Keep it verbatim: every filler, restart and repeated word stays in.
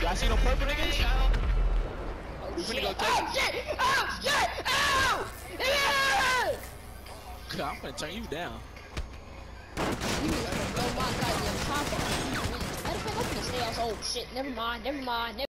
Y'all see no purple niggas? Oh shit! Go Oh shit! Oh shit! Ow! I'm gonna turn you down. You need to blow my goddamn top off. Matter of fact, I'm gonna stay outside. Oh shit! Never mind. Never mind. Never